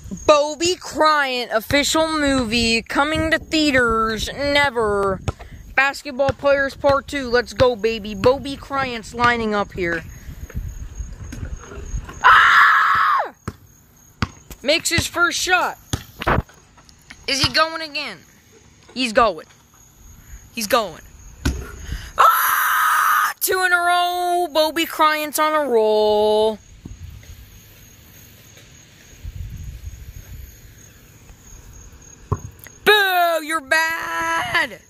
Bobe Kryant official movie coming to theaters never. Basketball Players Part 2. Let's go, baby. Bobe Kryant's lining up here. Ah! Makes his first shot. Is he going again? He's going. He's going. Ah! 2 in a row. Bobe Kryant's on a roll. Boo! You're bad!